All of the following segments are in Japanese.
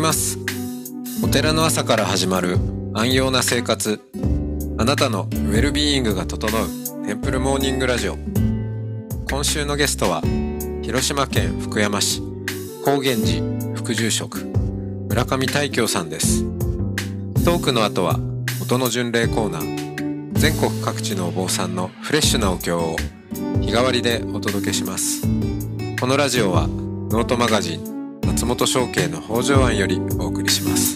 ます。お寺の朝から始まる安養な生活、あなたのウェルビーイングが整うテンプルモーニングラジオ。今週のゲストは広島県福山市高原寺副住職村上大京さんです。トークの後は音の巡礼コーナー、全国各地のお坊さんのフレッシュなお経を日替わりでお届けします。このラジオはノートマガジン松本商家の北条庵よりお送りします。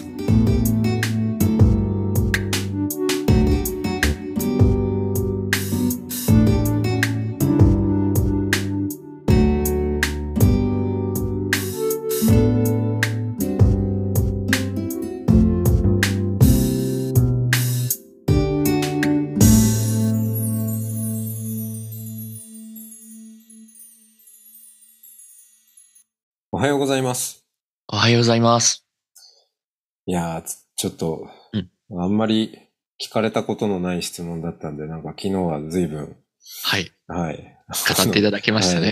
おはようございます。 おはようございます。 いやー、ちょっと、あんまり聞かれたことのない質問だったんで、なんか昨日は随分、 はい。 はい。 語っていただきましたね。 はい、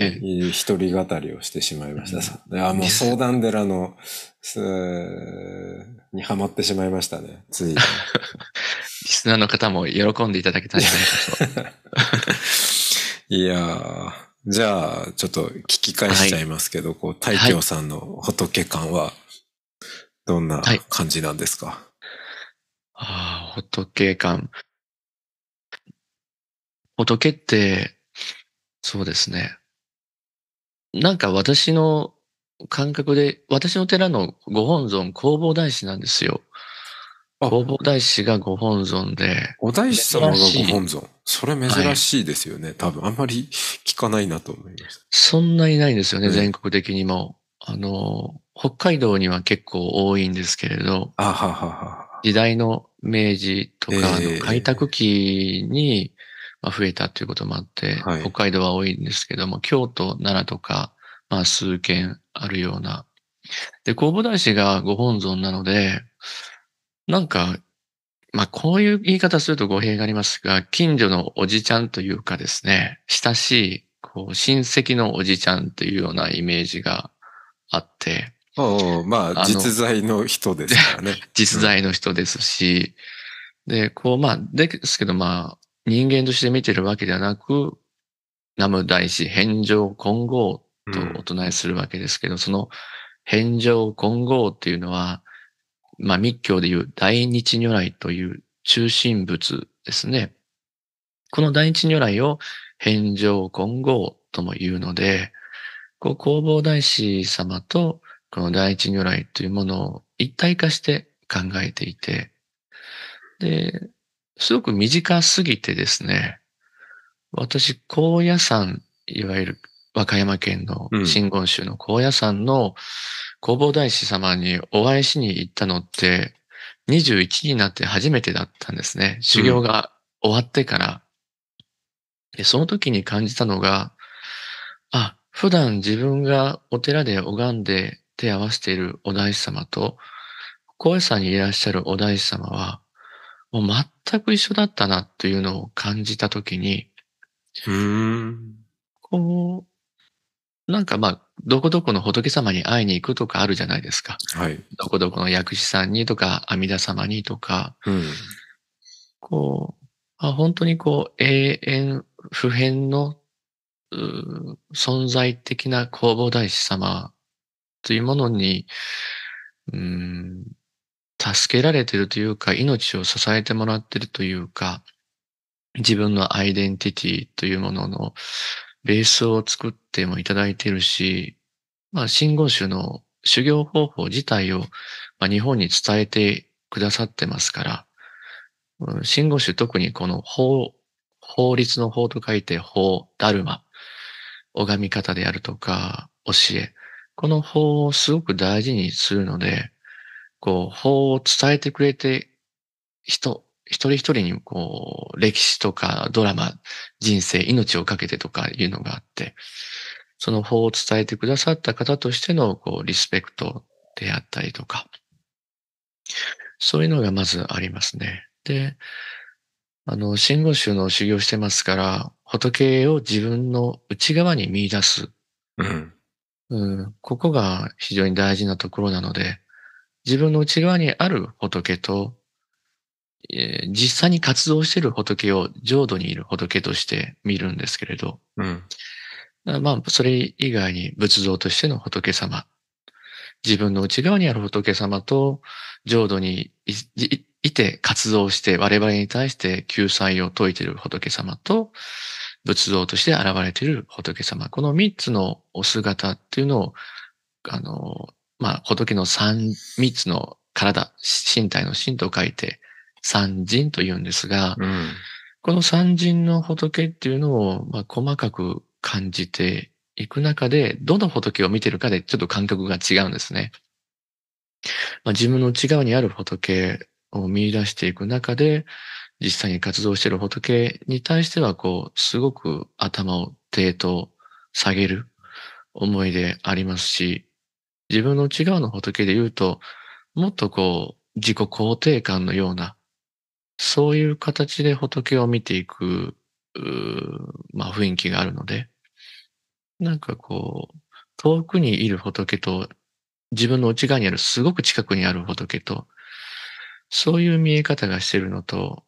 一人語りをしてしまいました。もう相談寺の、にハマってしまいましたね、つい。 リスナーの方も喜んでいただけたんじゃないかと。 いやー、じゃあ、ちょっと聞き返しちゃいますけど、こう、大京さんの仏感は、どんな感じなんですか？ 仏感。仏って、そうですね。なんか私の感覚で、私の寺のご本尊、弘法大師なんですよ。弘法大師がご本尊で。 お大師様がご本尊。それ珍しいですよね。多分あんまり聞かないなと思いました。 そんなにないんですよね、全国的にも。北海道には結構多いんですけれど、時代の明治とか開拓期に増えたということもあって、北海道は多いんですけども、京都、奈良とか、数軒あるような。で、弘法大師がご本尊なので、なんか、こういう言い方すると語弊がありますが、近所のおじちゃんというかですね、親しい、親戚のおじちゃんというようなイメージがあって。 実在の人ですからね。 実在の人ですし、で、ですけど人間として見てるわけではなく、南無大師返上金剛とお唱えするわけですけど、その返上金剛っていうのは、密教でいう大日如来という中心仏ですね。この大日如来を返上金剛とも言うので、弘法大師様とこの大日如来というものを一体化して考えていて、で、すごく短すぎてですね、私、高野山、いわゆる和歌山県の真言宗の高野山の弘法大師様にお会いしに行ったのって、21になって初めてだったんですね。修行が終わってから。で、その時に感じたのが、普段自分がお寺で拝んで手を合わせているお大師様と、高野山にいらっしゃるお大師様は、もう全く一緒だったなというのを感じたときに、どこどこの仏様に会いに行くとかあるじゃないですか。どこどこの薬師さんにとか、阿弥陀様にとか、本当に永遠不変の存在的な弘法大師様というものに、助けられているというか、命を支えてもらっているというか、自分のアイデンティティというもののベースを作ってもいただいているし、真言宗の修行方法自体を日本に伝えてくださってますから、真言宗特にこの法律の法と書いて法、ダルマ、拝み方であるとか教え、この法をすごく大事にするので、法を伝えてくれて一人一人に歴史とかドラマ、人生、命をかけてとかいうのがあって、その法を伝えてくださった方としてのリスペクトであったりとか、そういうのがまずありますね。で、真言宗の修行してますから、仏を自分の内側に見出す。ここが非常に大事なところなので、 自分の内側にある仏と、実際に活動している仏を浄土にいる仏として見るんですけれど、 うん。 まあ、それ以外に仏像としての仏様、自分の内側にある仏様と浄土にいて活動して我々に対して救済を説いている仏様と仏像として現れている仏様。この三つのお姿っていうのを、まあ、仏の三つの体、身体の身と書いて三人と言うんですが、 うん。 この三人の仏っていうのを、まあ、細かく感じていく中で、どの仏を見てるかでちょっと感覚が違うんですね。まあ、自分の内側にある仏を見出していく中で、実際に活動している仏に対しては、すごく頭を低と下げる思いでありますし、自分の内側の仏で言うと、もっと自己肯定感のような、そういう形で仏を見ていく、まあ雰囲気があるので、なんか遠くにいる仏と、自分の内側にあるすごく近くにある仏と、そういう見え方がしてるのと、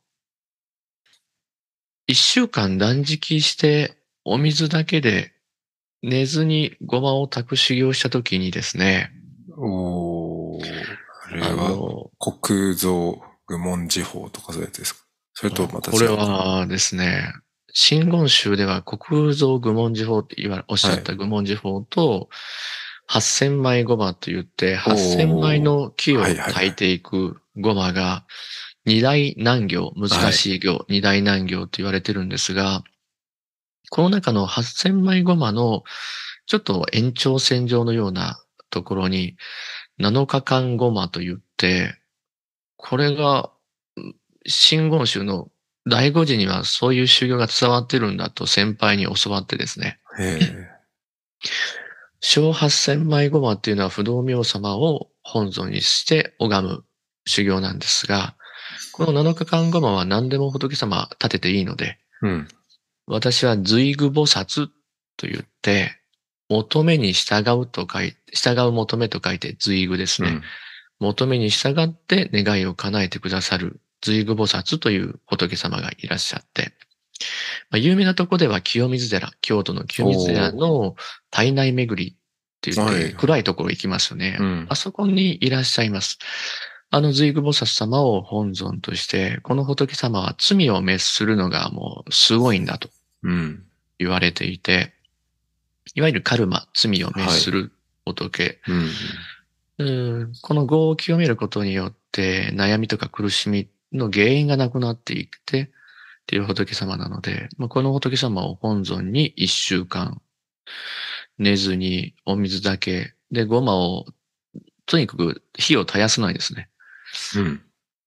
一週間断食してお水だけで寝ずにごまを炊く修行した時にですね、 おー、あれあは、 の、 国蔵愚問寺法とかそういうやつですか？それとまたこれ違うか。 はですね、真言宗では国蔵愚問寺法っておっしゃはい。 った愚問寺法と、8000枚ごまと言って、8000枚おー、 の木はいはいはい。 を炊いていくごまが、二大難行、難はい。 しい行、二大難行と言われてるんですが、この中の8000枚ごまのちょっと延長線上のようなところに、7日間ごまと言って、これが、真言宗の第五次にはそういう修行が伝わってるんだと先輩に教わってですね。 へえ。 小8000枚ごまっていうのは不動明様を本尊にして拝む修行なんですが、この7日間ごまは何でも仏様立てていいので、 うん。 私は随具菩薩と言って、求めに従うと書いて、従う求めと書いて随具ですね。 うん。 求めに従って願いを叶えてくださる随具菩薩という仏様がいらっしゃって、まあ、有名なとこでは清水寺、京都の清水寺おの体内巡りって言っー、はい。 て暗いところ行きますよね。 うん。 あそこにいらっしゃいます。あの随具菩薩様を本尊として、この仏様は罪を滅するのがもうすごいんだとうん。 言われていて、いわゆるカルマ、罪を滅はい。 する仏。 うん。 この業を清めることによって悩みとか苦しみの原因がなくなっていってっていう仏様なので、まあ、この仏様を本尊に一週間寝ずにお水だけでごまをとにかく火を絶やさないですね。 うん。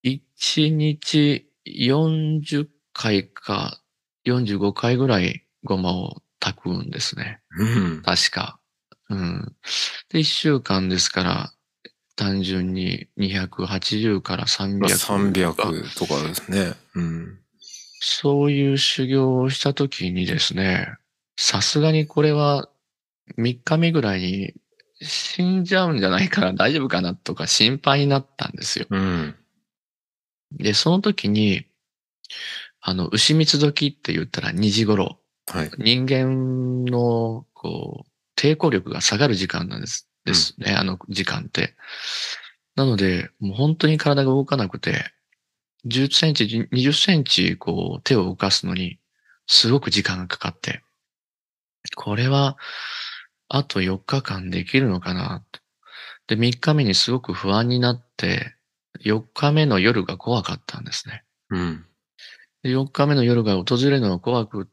1日40回か45回ぐらいごまを炊くんですね。 うん。 確か。うん。で、1週間ですから、単純に280からまあ、 300とか、 300とかですね。うん。 そういう修行をしたときにですね、さすがにこれは3日目ぐらいに死んじゃうんじゃないかな、大丈夫かなとか心配になったんですよ。 うん。 で、その時に、牛蜜時って言ったら2時頃、 はい。 人間の、抵抗力が下がる時間なんです。でうん。 すね、あの時間って。なので、もう本当に体が動かなくて、10センチ、20センチ、手を動かすのに、すごく時間がかかって、これは、あと4日間できるのかなと。で、3日目にすごく不安になって、4日目の夜が怖かったんですね。 うん。 で、4日目の夜が訪れるのが怖くって、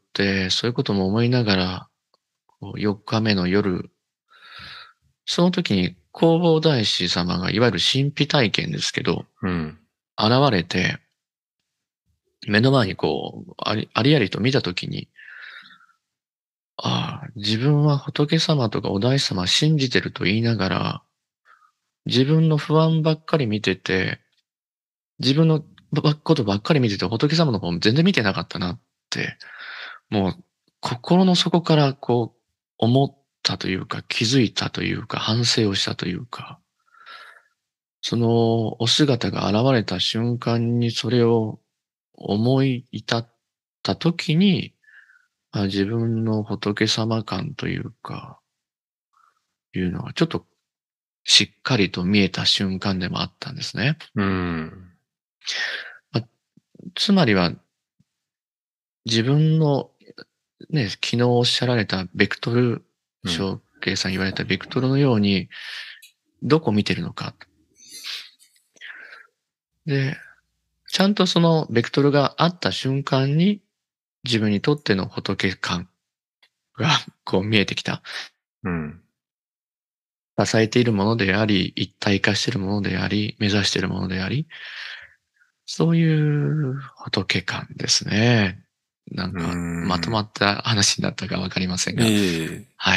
そういうことも思いながら、4日目の夜、その時に弘法大師様がいわゆる神秘体験ですけど、 うん。 現れて、目の前にありありと見た時に、ああ、自分は仏様とかお大師様信じてると言いながら、自分の不安ばっかり見てて、自分のことばっかり見てて仏様の方も全然見てなかったなって、もう心の底から思ったというか気づいたというか反省をしたというか、 そのお姿が現れた瞬間にそれを思い至った時に、自分の仏様感というか、いうのがちょっとしっかりと見えた瞬間でもあったんですね。 うん。 ま、つまりは、自分のね、昨日おっしゃられたベクトル、 うん。 翔平さん言われたベクトルのように、どこ見てるのか。で、ちゃんとそのベクトルがあった瞬間に、自分にとっての仏感がこう見えてきた。 うん。 支えているものであり、一体化しているものであり、目指しているものであり、そういう仏感ですね。なんうか、まとまん。 った話になったかわかりませんが。 ええ、 はい。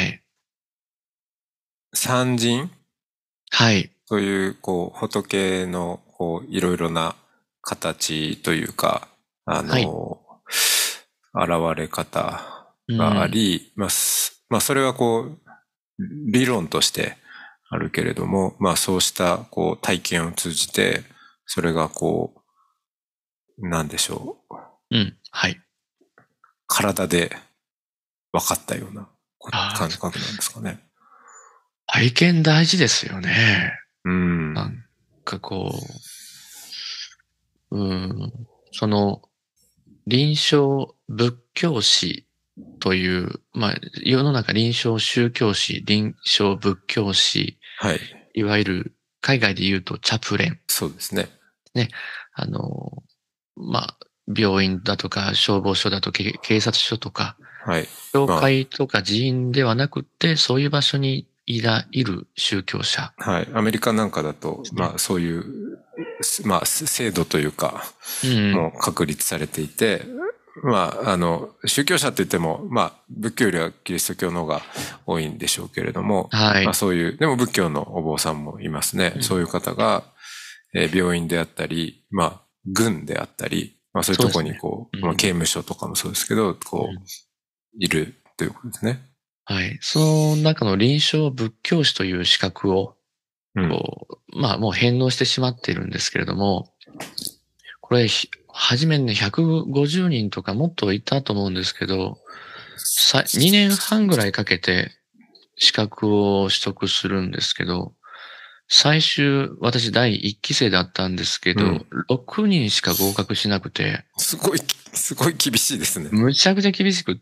三神はい。 という、こう、仏の、こう、いろいろな形というか、 はい。 現れ方があうん。 り、まあ、それはこう、理論としてあるけれども、まあ、そうした、こう、体験を通じて、それがこう、なんでしょう。 うん。はい。 体で分かったようなああ、 感覚なんですかね。 体験大事ですよね。 うなんん。 かこう、その、臨床仏教史という、世の中臨床宗教史、臨床仏教史、 はい。 いわゆる海外で言うとチャプレン。 そうですね。 ね。あの、まあ、病院だとか消防署だとか警察署とか、 はい。 教ま会とか寺院ではなくって、そういう場所にいる宗教者あ、はい。アメリカなんかだと、 ですね。 まあ、そういう、まあ、制度というか、 うん。 もう確立されていて、まあ、宗教者って言っても、まあ、仏教よりはキリスト教の方が多いんでしょうけれども、まあはい。 そういう、でも仏教のお坊さんもいますね。 うん。 そういう方が、病院であったり、まあ、軍であったり、まあそういうとこそうですね。 にこう、まあ刑うん。 務所とかもそうですけど、こう、 うん。 いるということですね。 はい。その中の臨床仏教師という資格を、 うん。 もう返納してしまっているんですけれども、これ、初めね、150人とかもっといたと思うんですけど、2年半ぐらいかけて資格を取得するんですけど、最終、私第1期生だったんですけど、 うん。 6人しか合格しなくて、 すごい厳しいですね。 むちゃくちゃ厳しくって、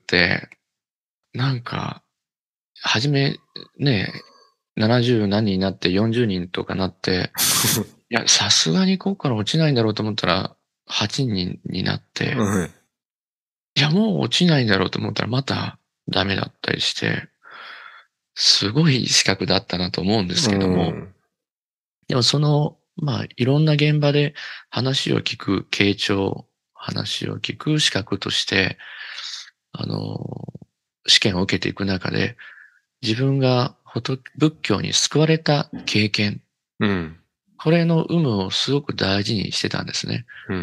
なんか、初め、ね、70何人になって40人とかなって、いや、さすがにここから落ちないんだろうと思ったら、8人になって、 うん。 いや、もう落ちないんだろうと思ったらまたダメだったりして、すごい資格だったなと思うんですうけども、 ん。 でもいろんな現場で話を聞く傾聴、話を聞く資格として、あの、試験を受けていく中で、自分が仏教に救われた経験、 うん。 これの有無をすごく大事にしてたんですね。 うん。うん。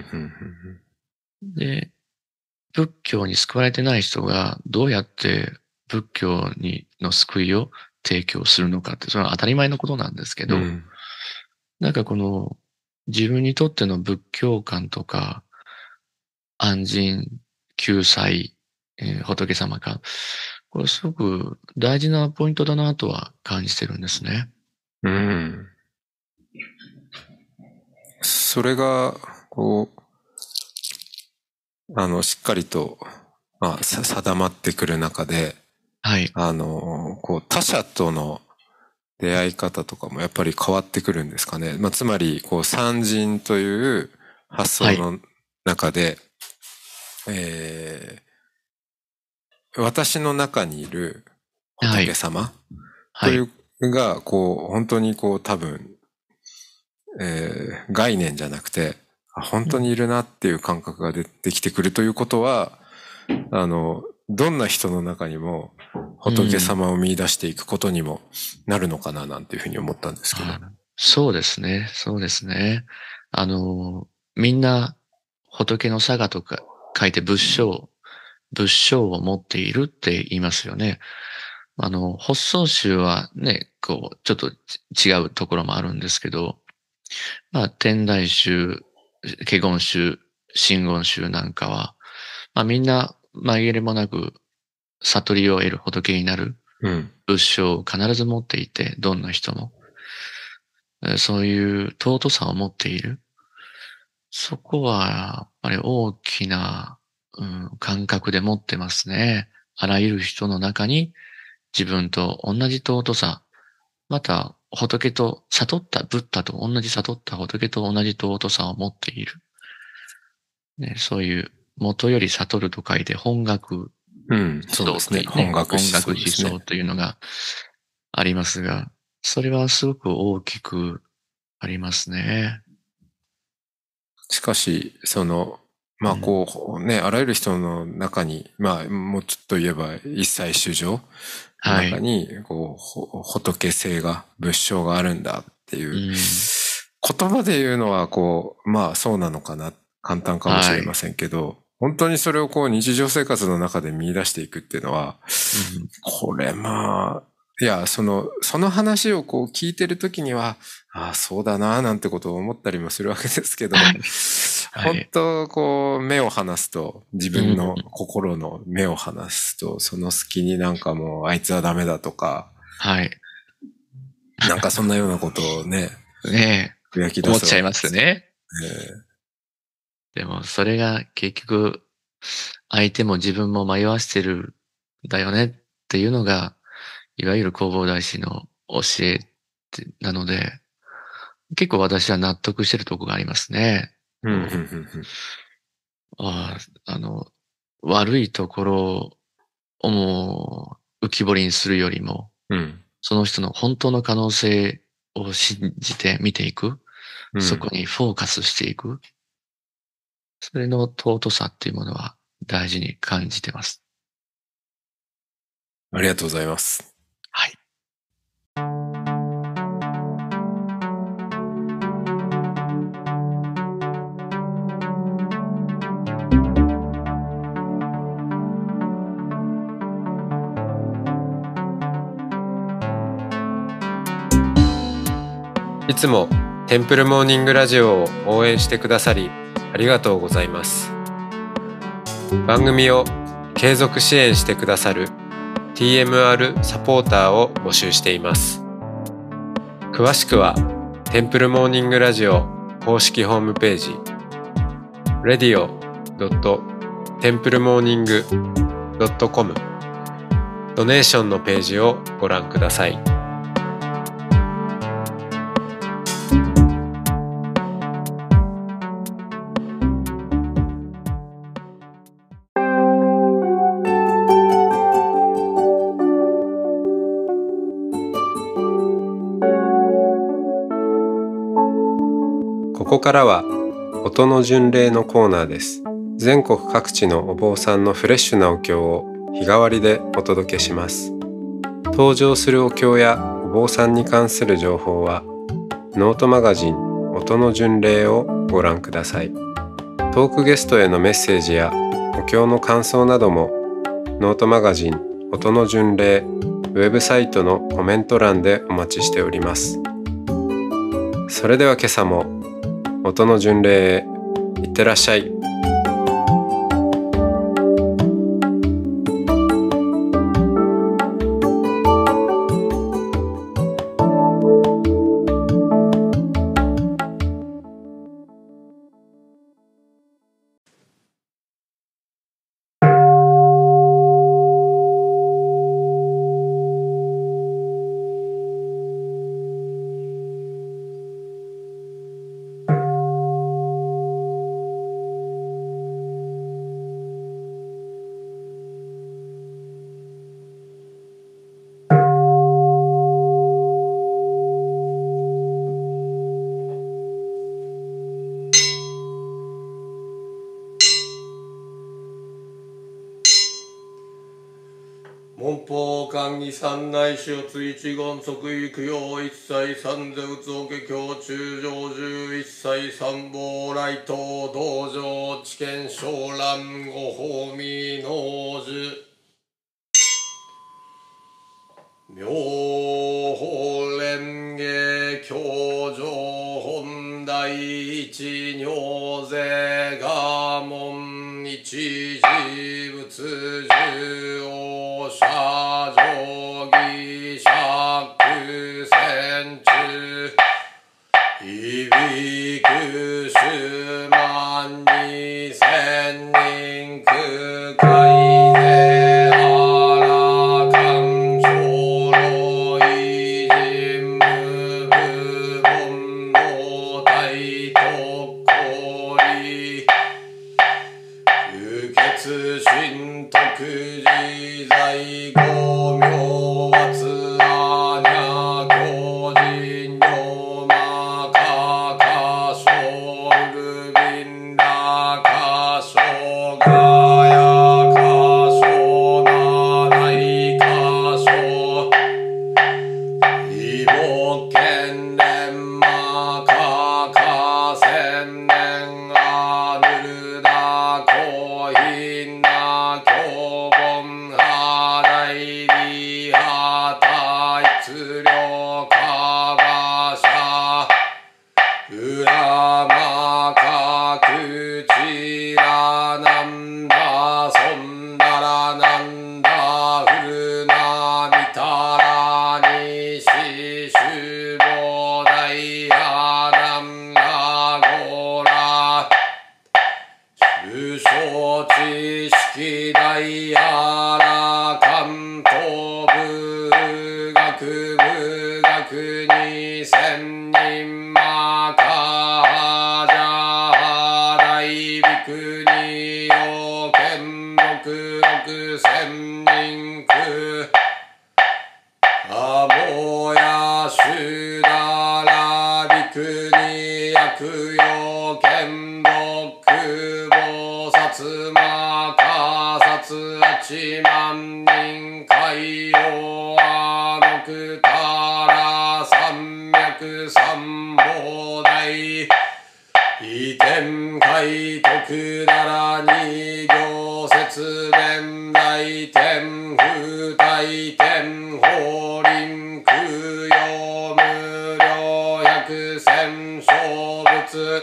で、仏教に救われてない人がどうやって仏教の救いを提供するのかって、それは当たり前のことなんですけど、 うん。 なんかこの自分にとっての仏教観とか安心、救済、仏様観、これすごく大事なポイントだなとは感じてるんですね。 うん。それが、こう、しっかりと、まあ、定まってくる中で、 はい。 こう、他者との出会い方とかもやっぱり変わってくるんですかね。まあ、つまり、こう、三人という発はい。 想の中で、え私の中にいるはい。 仏様はい。 というが、こう、本当にこう、多分、概念じゃなくて、本うん。 当にいるなっていう感覚が出てきてくるということは、どんな人の中にもうん。 仏様を見出していくことにもなるのかななんていうふうに思ったんですけど。 そうですね。そうですね。あの、みんな仏の佐賀とか書いて仏性を持っているって言いますよね。発想宗はね、こう、ちょっと違うところもあるんですけど、 まあ、天台宗、華厳宗、真言宗なんかは、まあみんな紛れもなく悟りを得る仏になるうん仏性を必ず持っていて、どんな人も。そういう尊さを持っている。そこは、やっぱり大きな、感覚で持ってますね。あらゆる人の中に自分と同じ尊さ、また仏と悟った、ブッダと同じ悟った仏と同じ尊さを持っている。ね、そういう元より悟ると書いて本学思うん、そうですね。 想というね、 本学思本学思想ですね。 想というのがありますが、それはすごく大きくありますね。 しかし、まあうんこうね、あらゆる人の中に、まあもうちょっと言えば一切衆生のはい。 中に、仏性が、仏性があるんだっていう、 うん。 言葉で言うのはまあそうなのかな、簡単かもしはい。 れませんけど、本当にそれを日常生活の中で見出していくっていうのは、 うん。 これまあ、いや、その話を聞いてるときには、ああ、そうだな、なんてことを思ったりもするわけですけど、 はい。は本い。 当目を離すと、自うん。 分の心の目を離すと、その隙になんかもう、あいつはダメだとか、 はい。 なんかそんなようなことをね、 ねふやきえ、 出す思っちゃいまわけですよ。 すね。でも、それが結局、相手も自分も迷わしてるんだよねっていうのが、いわゆる弘法大師の教えなので、結構私は納得してるとこがありますね。 うん、うん、うん、うん。 ああ、悪いところをもう浮き彫りにするよりも、 うん、 その人の本当の可能性を信じて見ていく。 うん。 そこにフォーカスしていく。それの尊さっていうものは大事に感じてます。 ありがとうございます。 はい。 いつもテンプルモーニングラジオを応援してくださりありがとうございます。番組を継続支援してくださる TMR サポーターを募集しています。詳しくはテンプルモーニングラジオ公式ホームページ radio.templemorning.com ドネーションのページをご覧ください。ここからは音の巡礼のコーナーです。全国各地のお坊さんのフレッシュなお経を日替わりでお届けします。登場するお経やお坊さんに関する情報はノートマガジン音の巡礼をご覧ください。トークゲストへのメッセージやお経の感想などもノートマガジン音の巡礼ウェブサイトのコメント欄でお待ちしております。それでは今朝も音の巡礼へいってらっしゃい。 文法官議三内四つ一言即位供養一切三世仏法華経中上十一切三宝来東道場知見昇蘭御法未納寿妙法蓮華経上本一尿税我門一事物十王者定規釈戦中いびく数万二千人空海であらかん将来人無部本の大徳氷不潔神徳自在五明圧阿弥教人女魔かかしょるびんらかしょがやかしょなないかしょ異母剣連魔かか千年あぬるだこひな教本は大理は大質量かばしゃうらまかくちらなんだそんだらなんだふるなみたらにししゅぼだいやなんらごら修正知識大あら関東部学部学二千人まかじゃ大ビクニよ剣六六千人区あもやしゅだらびくにやくよ剣六菩薩まかさつあち万人海洋あのくたら三脈三宝大異天海徳だら二行節弁大天風大天法輪空用無料百千小仏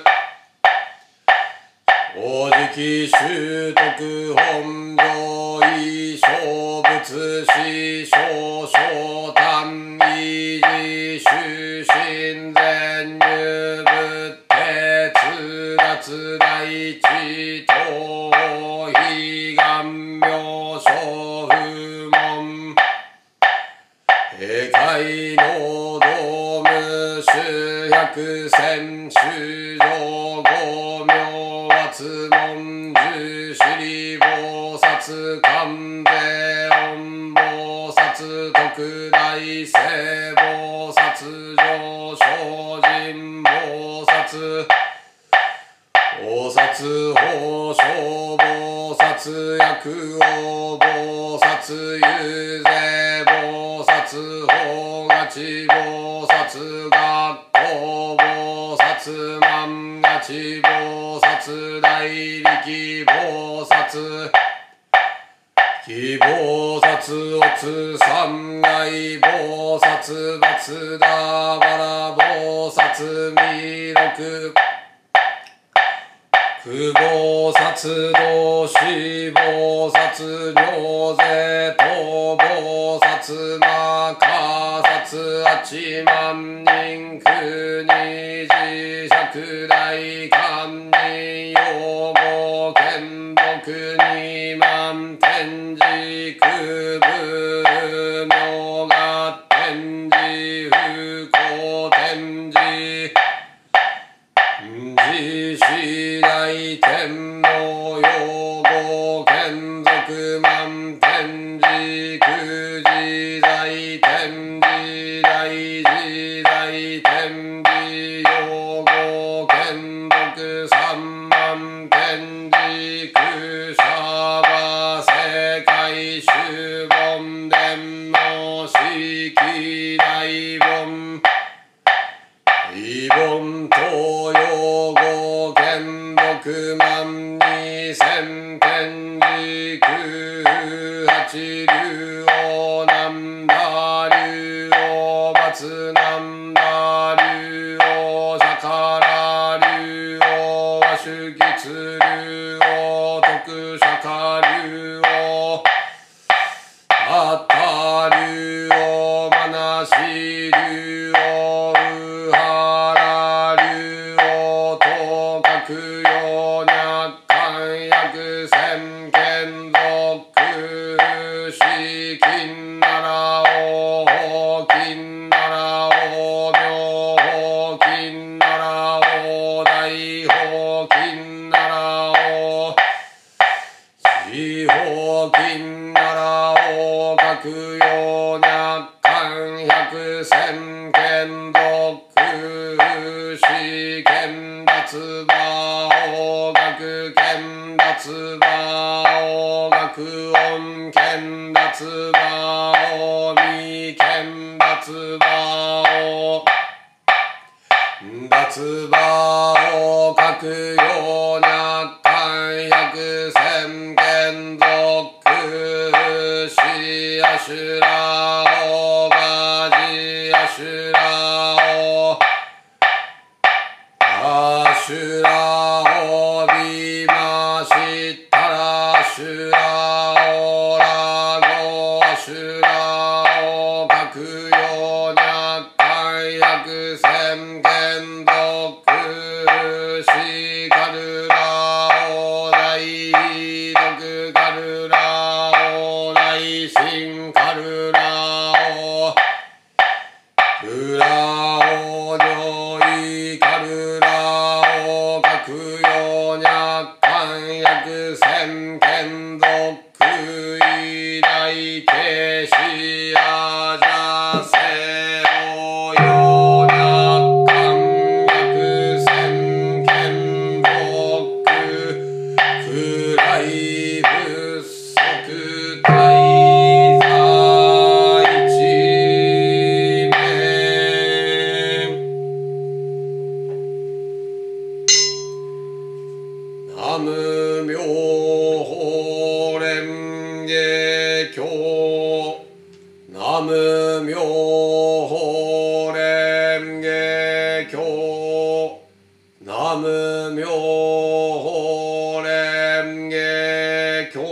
王直習徳本上位小仏師小小単維持終身全入仏手通達大地東悲願明小不門界の道無種百千種上五明圧門十四里菩薩観世音菩薩特大聖菩薩上精進菩薩菩薩法小菩薩薬王菩薩遊税菩薩法がち菩薩学校菩薩万がち菩薩大力菩薩希菩薩おつ三害菩薩松田原菩薩弥勒苦菩薩同志菩薩行税等菩薩魔かさつあち万人国自釈大観に用語剣木二万天竺部明が天竺不幸天竺自死大天皇用語眷属万天竺自在天自大自在天自用語眷属三万天竺シャバ世界修本伝の式大本異本東洋語剣六万二千天竺八竜王南田竜王松南田竜王釈迦竜王釈迦流をあった流をまなし流をうはら流をとかくよ若干薬千剣属死金ならお金ならお妙法金ならお大法金ならお四方金ならお各よ若干百千剣属死剣脱馬お学剣脱馬お学音剣脱馬お未剣脱馬お脱馬を各よ若干百千剣属死アシュラオバジアシュラオアシュラオビマシッタラシュラオラゴシュラオ各よ若干百千剣属死カルラオ大毒カルラオ大神カルラオクラオ上位カルラオ各よ若干百千剣属偉大慶子アジャセオよ若干百千剣属暗い仏足大座一面南無妙法蓮華経南無妙法蓮華経南無妙法蓮華経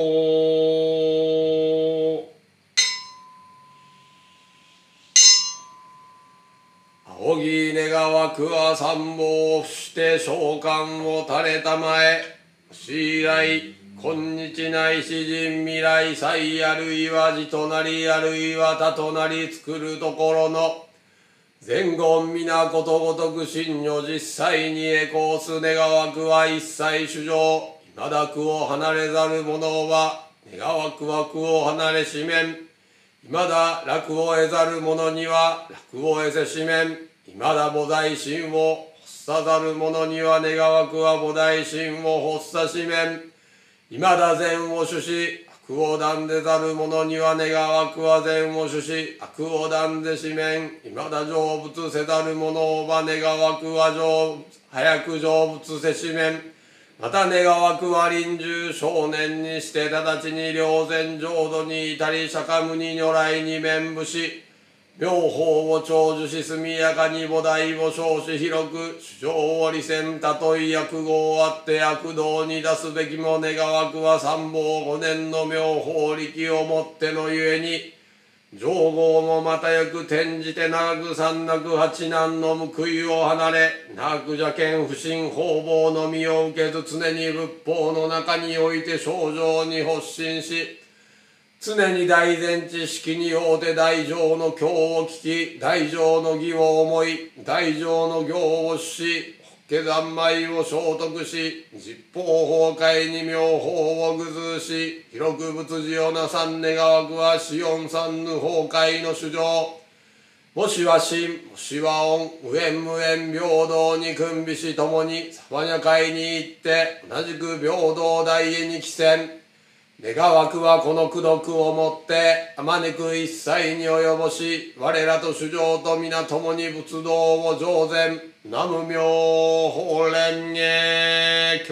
仰ぎ願わくは三宝伏して召喚を垂れたまえし以来今日ないし人未来際あるいは字となりあるいは他となり作るところの前言皆ことごとく真如実際に栄光す願わくは一切主上今だ苦を離れざる者は願わくは苦を離れしめん今だ楽を得ざる者には楽を得せしめん今だ菩提心を発さざる者には願わくは菩提心を発さしめん今だ善を主し悪を断でざる者には願わくは善を主し悪を断でしめん今だ成仏せざる者は願わくは早く成仏せしめんまた願わくは臨終少年にして直ちに良善浄土に至り釈迦無二如来に面伏し妙法を長寿し速やかに菩提を称し広く主張を利せんたとえ悪語あって悪道に出すべきも願わくは三宝五年の妙法力をもってのゆえに上号もまたよく転じて長く三なく八難の報いを離れ長く邪見不信方々の身を受けず常に仏法の中において正常に発信し常に大善知識に応て大乗の教を聞き大乗の義を思い大乗の行をし法華三昧を聖徳し実法崩壊に妙法を具ずし広く仏事をなさん願わくは四四三無崩壊の主上もしは真もしは恩無縁無縁平等に君びし共にサバニャ界に行って同じく平等大へに帰せん願わくはこの功徳をもってあまねく一切に及ぼし我らと主上と皆共に仏道を上善南無妙法蓮華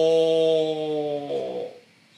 経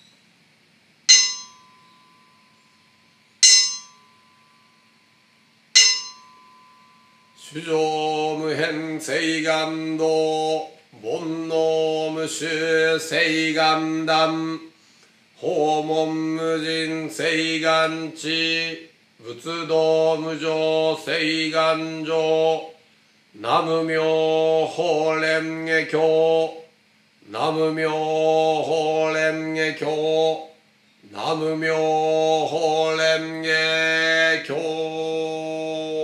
主上無変誓願道煩悩無臭誓願断訪問無尽誓願地仏道無常誓願上南無妙法蓮華経南無妙法蓮華経南無妙法蓮華経。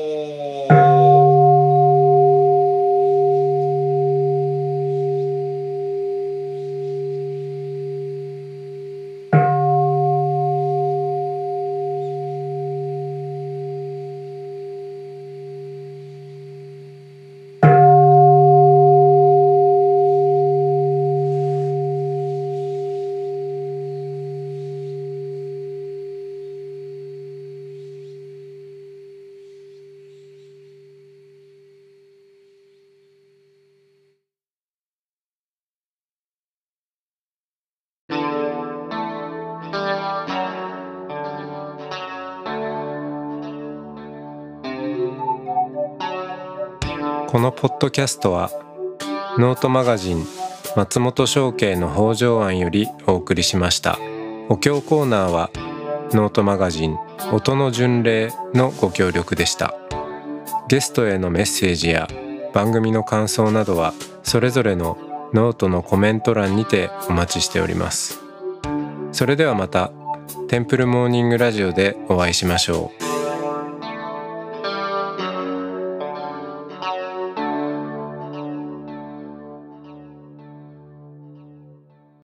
このポッドキャストはノートマガジン松本商家の北条庵よりお送りしました。お経コーナーはノートマガジン音の巡礼のご協力でした。ゲストへのメッセージや番組の感想などはそれぞれのノートのコメント欄にてお待ちしております。それではまたテンプルモーニングラジオでお会いしましょう。